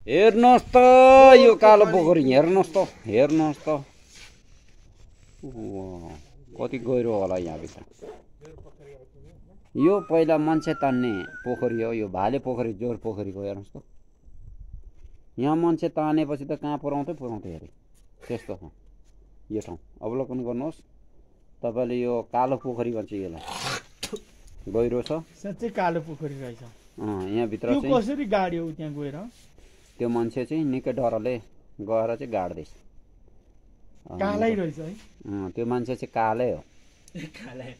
हेर्नुहोस् त यो कालो पोखरी हेर्नुहोस् त हेर्नुहोस् त कति गहिरो होला यहाँभित्र यो पहिला मान्छे तान्ने पोखरी हो यो भाले पोखरी जोर पोखरीको हेर्नुहोस् त यहाँ मान्छे तानेपछि त कहाँ पुर्याउँथ्यो अरे त्यस्तो छ यो ठाउँ अवलोकन गर्नुहोस् तपाईले यो कालो पोखरी भन्छ यसलाई गहिरो छ साच्चै कालो पोखरी रहेछ यहाँ भित्र चाहिँ त्यो कसरी गाड्यो त्यहाँ गएर त्यो मान्छे चाहिँ निकै डरले गएर चाहिँ गाड्दैछ कालै रहेछ है त्यो मान्छे चाहिँ कालै हो कालै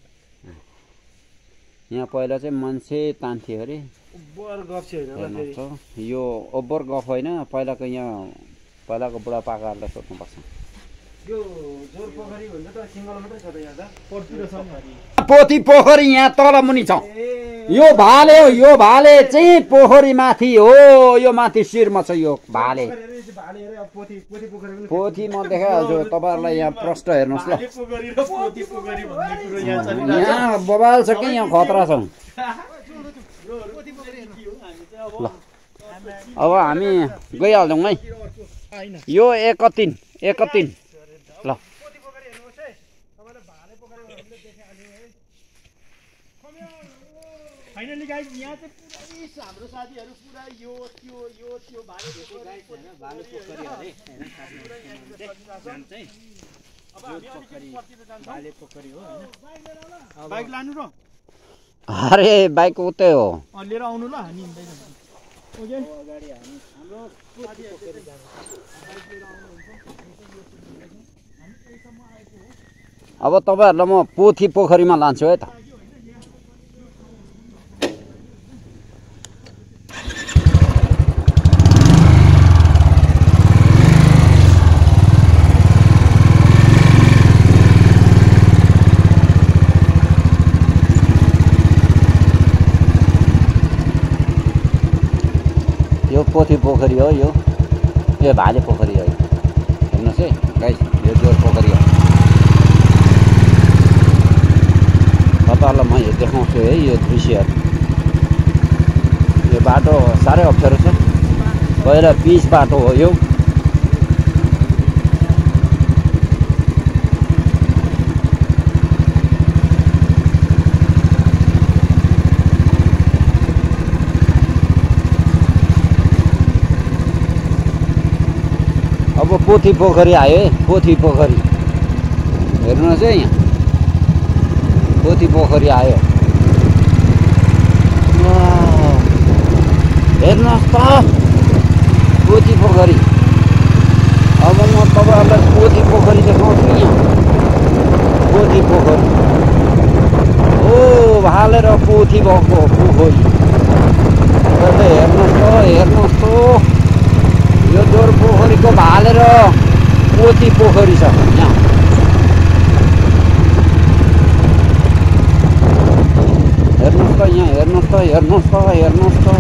यहाँ पहिला चाहिँ मान्छे तान्थे अरे ओभर गफ चाहिँ हैन फेरि यो ओभर गफ होइन पहिलाको यहाँ पहिलाको बुढापाकाहरूलाई सोध्नुपर्छ यो जोर पोखरी भन्छ त सिंगल मात्रै छ त यहाँ त पोखरी छ नि पोथी पोखरी यहाँ तल मुनि छ यो भाले हो यो भाले चाहिँ पोखरी माथि हो यो माथि शिरमा छ यो भाले पोथी म देखाइहाल्छु तपाईहरुलाई यहाँ प्रश्न हेर्नुहोस् ल यहाँ बबाल छ कि यहाँ खतरा छ ल अब हामी गइहाल्छौँ है यो 31 ल फाइनली गाइस यहाँ चाहिँ पुरै हाम्रो साथीहरु पुरा यो त्यो भाले पोखरी हैन भाले पोखरी अरे हैन जान चाहिँ अब हामी पोखरी भाले पोखरी हो हैन बाइक लानु र अरे बाइक उतै हो लिएर आउनु ल हामी हिँड्दै जान्छौँ ओके गाडी हामी हाम्रो साथीहरु जान्छ बाइक लिएर आउनुहुन्छ हामी यसम्म आएको हो अब तपाईहरुलाई म पोथी पोखरीमा लान्छु है त यो पोथी पोखरी हो यो भाले पोखरी हो हेर्नुहोस् है गाइस यो जोर पोखरी हो तपाईँहरूलाई म यो देखाउँछु है यो दृश्यहरू यो बाटो साह्रै अप्ठ्यारो छ पहिला पिच बाटो हो यो अब पोथी पोखरी आयो है पोथी पोखरी हेर्नुहोस् है यहाँ पोथी पोखरी आयो हेर्नुहोस् त पोथी पोखरी अब म तपाईहरुलाई पोथी पोखरी देखाउँछु यहाँ पोथी पोखरी ओ भाले र पोथी भएको पोखरी हेर्नुहोस् त यो जोर पोखरीको भाले र पोथी पोखरी छ यहाँ हेर्नुहोस् त यहाँ हेर्नुहोस् त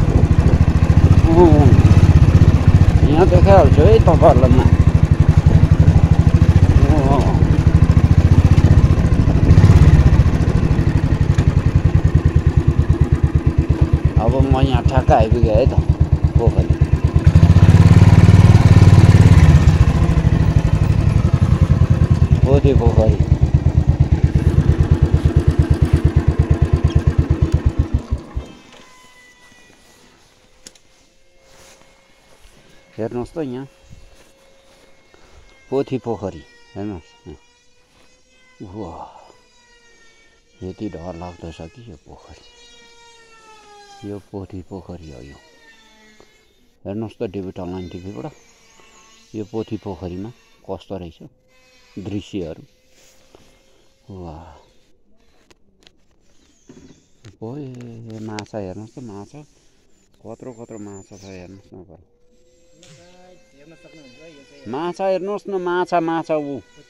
यहाँ देखाइहाल्छु है तपाईहरुलाई म अब म यहाँ ठ्याक्क आइपुगेँ है त पोखरी पोथी पोखरी हेर्नुहोस् त यहाँ पोथी पोखरी हेर्नुहोस् वाह यति डर लाग्दो छ कि यो पोखरी यो पोथी पोखरी हो यो हेर्नुहोस् त डिजिटल अनलाइन टिभीबाट यो पोथी पोखरीमा कस्तो रहेछ दृश्यहरू वाह ओए माछा हेर्नुहोस् त माछा कत्रो माछा छ हेर्नुहोस् न माछा हेर्नुहोस् न माछा ऊ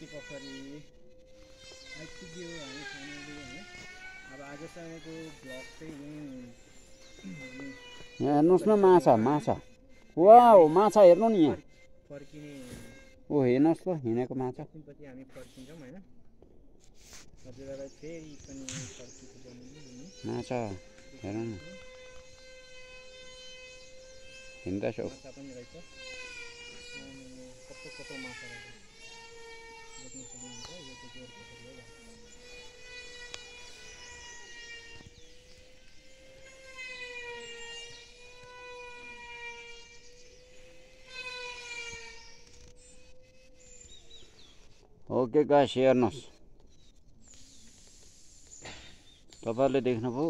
यहाँ हेर्नुहोस् न माछा वाह माछा हेर्नु नि यहाँ ओ हेर्नुहोस् त हिँडेको माछा माछा हेर्नु न हिँड्दैछ माछा पनि रहेछ कस्तो कस्तो माछा रहेछ देख्न सक्नुहुन्छ यो चाहिँ जोर पोखरी हो ओके गाइस हेर्नुहोस् तपाईहरुले देख्नुभयो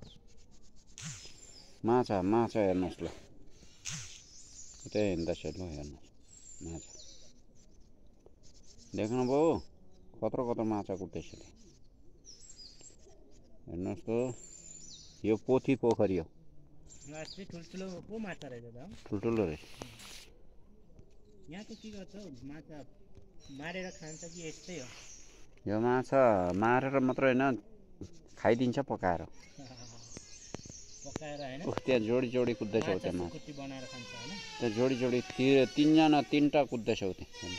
माछा माछा हेर्नुहोस् ल त्यही हिँड्दैछ ल हेर्नुहोस् माछा देख्नुभयो कत्रो कत्रो माछा कुद्दैछ हेर्नुहोस् त यो पोथी पोखरी हो अस्ति ठुल्ठुलो पो माछा रहेछ त ठुल्ठुलो रहेछ यहाँ चाहिँ के गर्छ माछा मारेर खान्छ कि यस्तै हो यो माछा मारेर मात्र हैन खाइदिन्छ पकाएर पकाएर हैन त्यहाँ जोडी जोडी कुद्दैछ हो त्यहाँ माछा कुट्टी बनाएर खान्छ हैन त्यहाँ जोडी जोडी तीनजना तीनटा कुद्दैछ हो त्यहाँ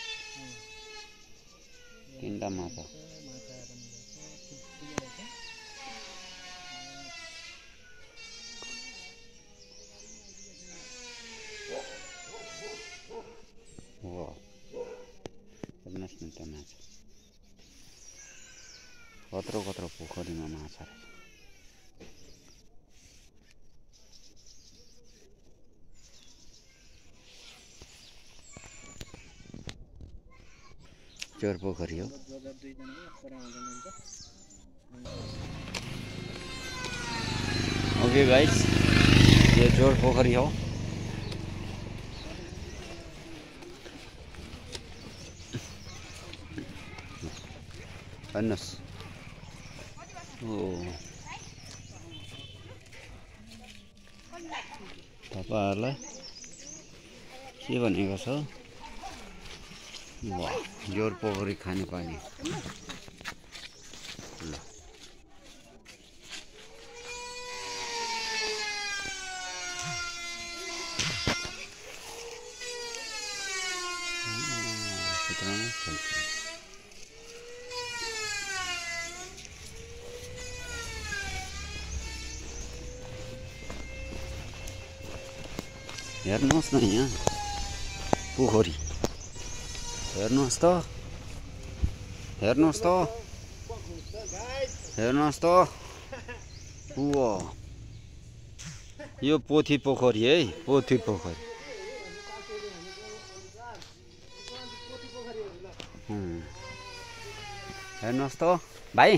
तीनटा माछा हो हेर्नुहोस् न त्यो माछा कत्रो कत्रो पोखरीमा माछा रहेछ चोर पोखरी हो ओके गाइस ये चोर पोखरी हो हेर्नुहोस् तपाईहरुलाई के भनेको छ जोर पोखरी खाने पानी ल हेर्नुहोस् न यहाँ पोखरी हेर्नुहोस् त हेर्नुहोस् त हेर्नुहोस् त यो पोथी पोखरी है पोथी पोखरी हेर्नुहोस् त भाइ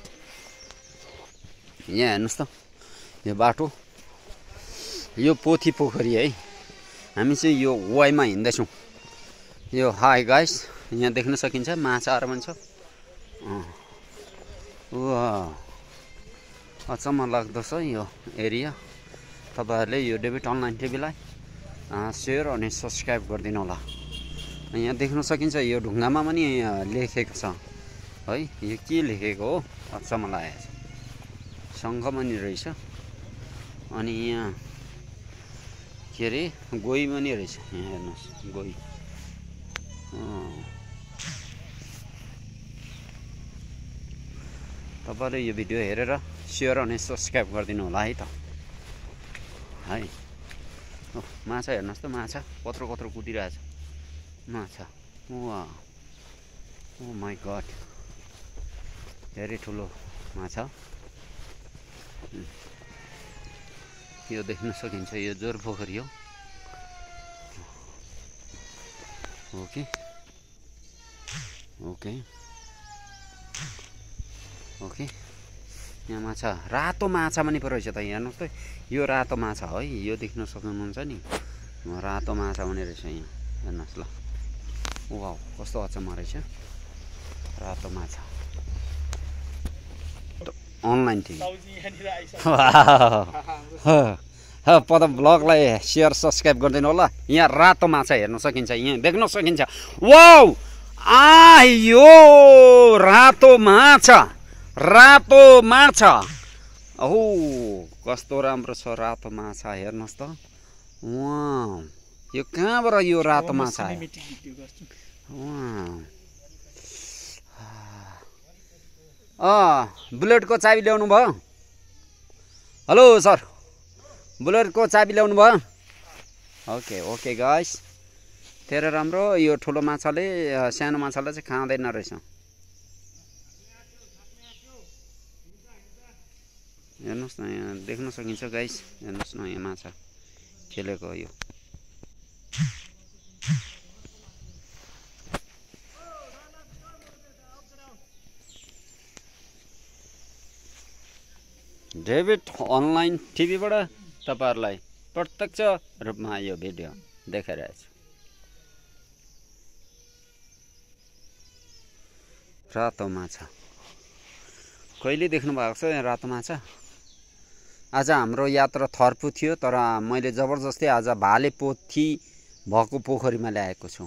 यहाँ हेर्नुहोस् त यो बाटो यो पोथी पोखरी है हामी चाहिँ यो वाइमा हिँड्दैछौँ यो हाई गाइस यहाँ देख्न सकिन्छ माछाहरू पनि छ अचम्म लाग्दो छ यो एरिया तपाईहरुले यो डेभिड अनलाइन टिभीलाई शेयर अनि सब्स्क्राइब गरिदिनु होला यहाँ देख्न सकिन्छ यो ढुङ्गामा पनि लेखेको छ है यो के लेखेको हो अचम्म लागेको छ शङ्ख पनि रहेछ अनि यहाँ के अरे गोही पनि रहेछ यहाँ हेर्नुहोस् गोही तपाईहरुले यो भिडियो हेरेर शेयर अनि सब्स्क्राइब गरिदिनु होला है त है माछा हेर्नुहोस् त माछा कत्रो कत्रो कुदिरहेछ माछा ओ माई गॉड धेरै ठुलो माछा यो देख्न सकिन्छ यो जोर पोखरी हो ओके ओके ओके यहाँ माछा रातो माछा पनि पो रहेछ त हेर्नुहोस् त यो रातो माछा है यो देख्न सक्नुहुन्छ नि रातो माछा पनि रहेछ यहाँ हेर्नुहोस् ल वाउ कस्तो अचम्म रहेछ रातो माछा अनलाइन टिभी पद ब्लगलाई शेयर सब्स्क्राइब गरिदिनु होला यहाँ रातो माछा हेर्न सकिन्छ यहाँ देख्न सकिन्छ वाउ यो रातो माछा कस्तो राम्रो छ रातो माछा हेर्नुहोस् त वाउ यो कहाँबाट यो रातो माछा आयो बुलेटको चाबी ल्याउनु भयो हेलो सर बुलेटको चाबी ल्याउनु भयो ओके गाइस, तेरो राम्रो। यो ठुलो माछाले सानो माछालाई चाहिँ खाँदैन रहेछ। हेर्नुहोस् न, यहाँ देख्न सकिन्छ गाइस। हेर्नुहोस् न, यहाँ माछा खेलेको यो। डेभिड अनलाइन टिभीबाट तपाईहरुलाई प्रत्यक्ष रूपमा यो भिडियो देखाइरहेछ। रातो माछा कहिले देख्नु भएको छ यहाँ रातो माछा? आज हाम्रो यात्रा थर्पु थियो, तर मैले जबरजस्ती आज भाले पोथी भएको पोखरीमा ल्याएको छु।